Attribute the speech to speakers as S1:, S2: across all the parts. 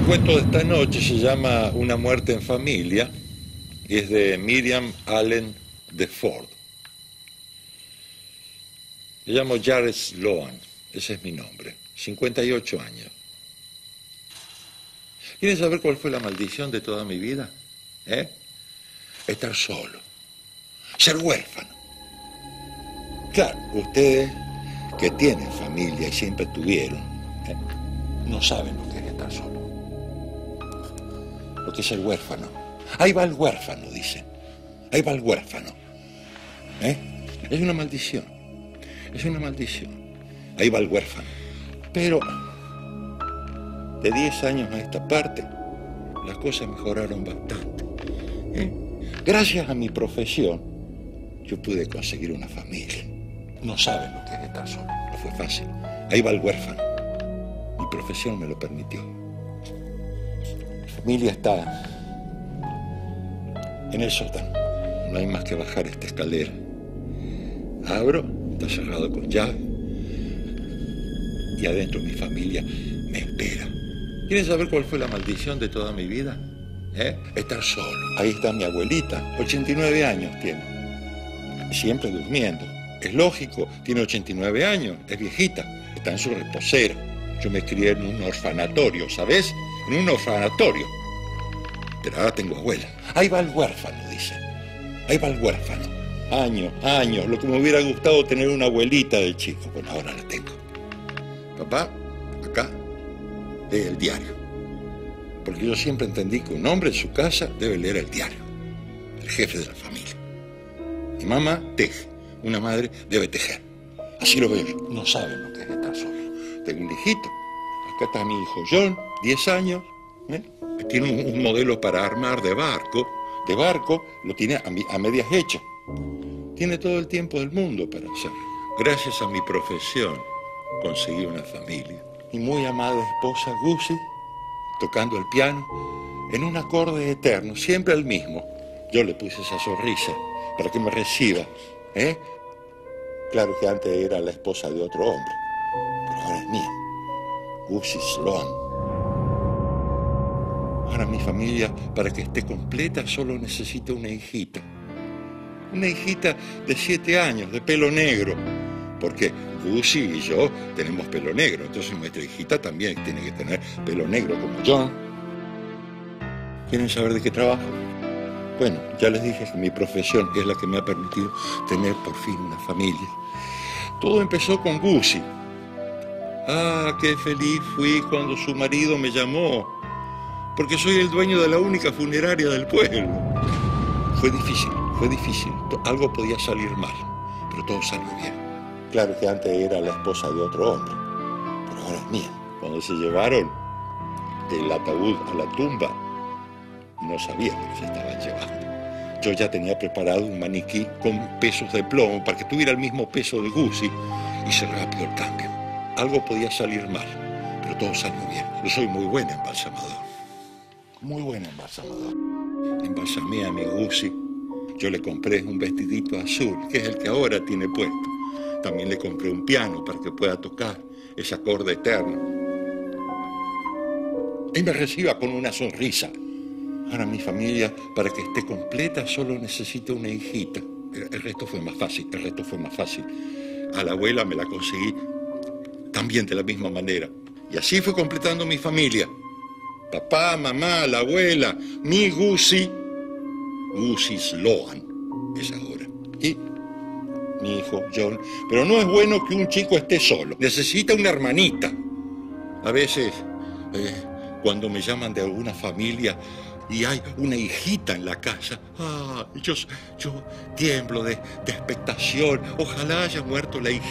S1: cuento de esta noche se llama Una muerte en familia y es de Miriam Allen de Ford. Me llamo Jared Sloan, ese es mi nombre, 58 años. ¿Quieren saber cuál fue la maldición de toda mi vida? Estar solo, ser huérfano. Claro, ustedes que tienen familia y siempre tuvieron, no saben lo que es estar solo. Lo que es el huérfano. Ahí va el huérfano, dicen. Ahí va el huérfano. Es una maldición. Es una maldición. Ahí va el huérfano. Pero de 10 años a esta parte, las cosas mejoraron bastante. Gracias a mi profesión, yo pude conseguir una familia. No saben lo que es estar solo. No fue fácil. Ahí va el huérfano. Mi profesión me lo permitió. Mi familia está en el sótano. No hay más que bajar esta escalera. Abro, está cerrado con llave. Y adentro mi familia me espera. ¿Quieren saber cuál fue la maldición de toda mi vida? Estar solo. Ahí está mi abuelita, 89 años tiene. Siempre durmiendo. Es lógico, tiene 89 años, es viejita, está en su reposera. Yo me crié en un orfanatorio, ¿sabes? En un orfanatorio. Pero ahora tengo abuela. Ahí va el huérfano, dice. Ahí va el huérfano. Años, lo que me hubiera gustado tener una abuelita de chico. Bueno, ahora la tengo. Papá, acá, lee el diario. Porque yo siempre entendí que un hombre en su casa debe leer el diario. El jefe de la familia. Mi mamá teje. Una madre debe tejer. Así lo veo yo. No saben lo que es estar solo. Tengo un hijito. Acá está mi hijo John, 10 años. Tiene un modelo para armar de barco. De barco lo tiene a medias hecho. Tiene todo el tiempo del mundo para hacerlo. Gracias a mi profesión conseguí una familia. Mi muy amada esposa Gussie, tocando el piano, en un acorde eterno, siempre el mismo. Yo le puse esa sonrisa para que me reciba. Claro que antes era la esposa de otro hombre, pero ahora es mía. Gussie Sloan. Ahora mi familia, para que esté completa, solo necesita una hijita. Una hijita de 7 años, de pelo negro. Porque Gussie y yo tenemos pelo negro, entonces nuestra hijita también tiene que tener pelo negro como John. ¿Quieren saber de qué trabajo? Bueno, ya les dije que mi profesión es la que me ha permitido tener por fin una familia. Todo empezó con Gussie. Ah, qué feliz fui cuando su marido me llamó, porque soy el dueño de la única funeraria del pueblo. Fue difícil. Algo podía salir mal, pero todo salió bien. Claro que antes era la esposa de otro hombre, pero ahora es mía. Cuando se llevaron el ataúd a la tumba, no sabía lo que se estaban llevando. Yo ya tenía preparado un maniquí con pesos de plomo para que tuviera el mismo peso de Gussie. Hice rápido el cambio. Algo podía salir mal, pero todo salió bien. Yo soy muy buen embalsamador. Muy buen embalsamador. Embalsamé a mi Gussie. Yo le compré un vestidito azul, que es el que ahora tiene puesto. También le compré un piano para que pueda tocar ese acorde eterno. Y me reciba con una sonrisa. Ahora mi familia, para que esté completa, solo necesita una hijita. El resto fue más fácil. A la abuela me la conseguí también de la misma manera. Y así fue completando mi familia. Papá, mamá, la abuela, mi Gussie Sloan es ahora. Y mi hijo John. Pero no es bueno que un chico esté solo. Necesita una hermanita. A veces, cuando me llaman de alguna familia y hay una hijita en la casa, yo tiemblo de expectación. Ojalá haya muerto la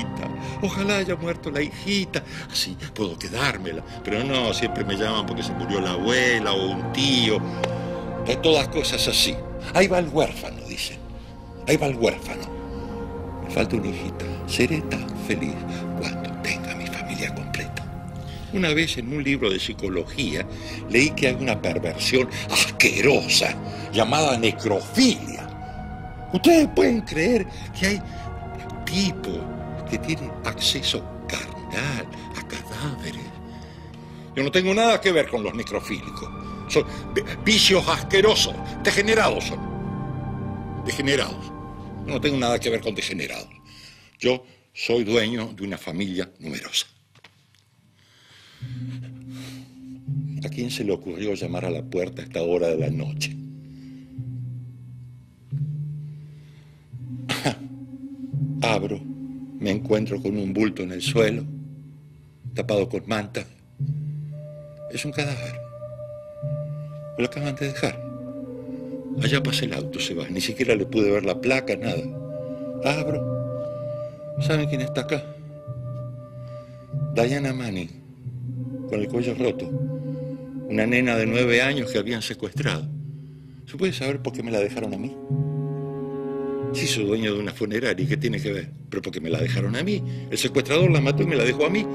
S1: hijita. Así puedo quedármela. Pero no, siempre me llaman porque se murió la abuela o un tío. De todas cosas así. Ahí va el huérfano, dicen. Ahí va el huérfano. Me falta una hijita. Seré tan feliz cuando tenga mi familia completa. Una vez en un libro de psicología leí que hay una perversión asquerosa llamada necrofilia. Ustedes pueden creer que hay tipos que tienen acceso carnal a cadáveres Yo no tengo nada que ver con los necrofílicos. Son vicios asquerosos, degenerados son. Degenerados. Yo no tengo nada que ver con degenerados. Yo soy dueño de una familia numerosa. ¿A quién se le ocurrió llamar a la puerta a esta hora de la noche? Abro, me encuentro con un bulto en el suelo, tapado con manta. Es un cadáver. Me lo acaban de dejar. Allá pasa el auto, se va. Ni siquiera le pude ver la placa, nada. Abro. ¿Saben quién está acá? Diana Manning, con el cuello roto. Una nena de 9 años que habían secuestrado. ¿Se puede saber por qué me la dejaron a mí? Sí, soy dueño de una funeraria, ¿y qué tiene que ver? Pero porque me la dejaron a mí. El secuestrador la mató y me la dejó a mí.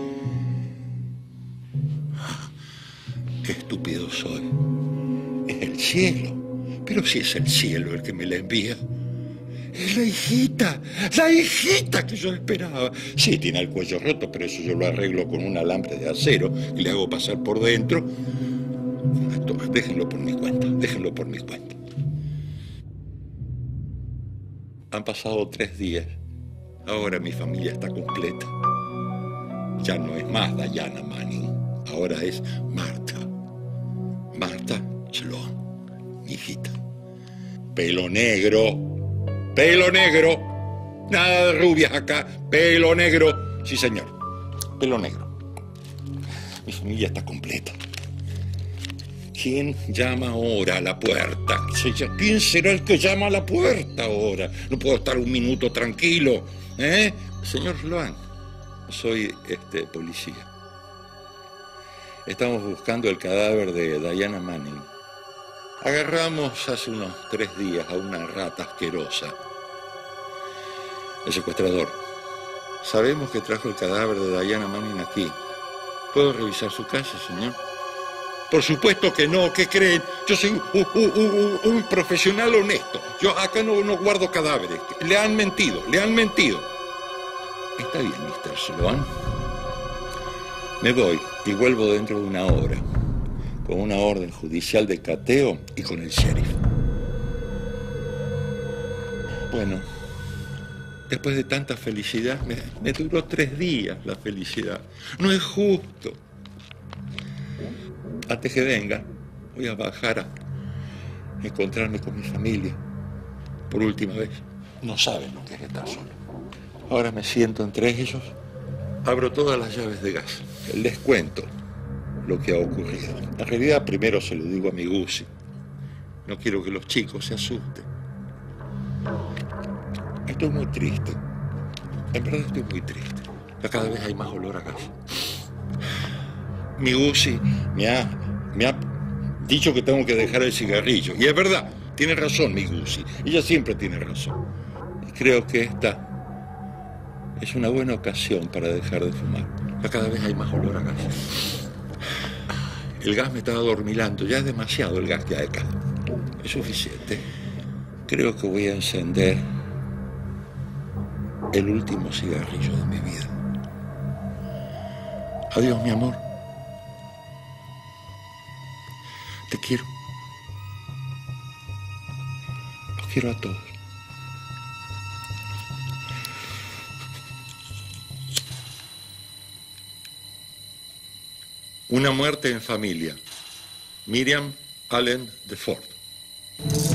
S1: Qué estúpido soy. Es el cielo. Pero si es el cielo el que me la envía. Es la hijita que yo esperaba. Sí, tiene el cuello roto, pero eso yo lo arreglo con un alambre de acero y le hago pasar por dentro. Déjenlo por mi cuenta, déjenlo por mi cuenta. Han pasado 3 días. Ahora mi familia está completa. Ya no es más Diana Manning. Ahora es Marta. Marta Sloan, mi hijita. Pelo negro. Pelo negro. Nada de rubias acá. Pelo negro. Sí, señor. Pelo negro. Mi familia está completa. ¿Quién llama ahora a la puerta? ¿Quién será el que llama a la puerta ahora? No puedo estar un minuto tranquilo, ¿eh? Señor Sloan, soy policía. Estamos buscando el cadáver de Diana Manning. Agarramos hace unos 3 días a una rata asquerosa. El secuestrador. Sabemos que trajo el cadáver de Diana Manning aquí. ¿Puedo revisar su casa, señor? Por supuesto que no, ¿qué creen? Yo soy un profesional honesto. Yo acá no guardo cadáveres. Le han mentido. Está bien, Mr. Sloan. Me voy y vuelvo dentro de 1 hora, con una orden judicial de cateo y con el sheriff. Bueno, después de tanta felicidad, me duró 3 días la felicidad. No es justo. Antes que venga, voy a bajar a encontrarme con mi familia. Por última vez. No saben lo que es estar solo. Ahora me siento entre ellos, abro todas las llaves de gas. Les cuento lo que ha ocurrido. En realidad, primero se lo digo a mi Gussie. No quiero que los chicos se asusten. Estoy muy triste. En verdad estoy muy triste. Cada vez hay más olor a gas. Mi Gussie me ha dicho que tengo que dejar el cigarrillo. Y es verdad, tiene razón mi Gussie. Ella siempre tiene razón. Y creo que esta es una buena ocasión para dejar de fumar. Cada vez hay más olor a gas. El gas me está adormilando. Ya es demasiado el gas que hay acá. Es suficiente. Creo que voy a encender el último cigarrillo de mi vida. Adiós, mi amor. Te quiero. Los quiero a todos. Una muerte en familia. Miriam Allen de Ford.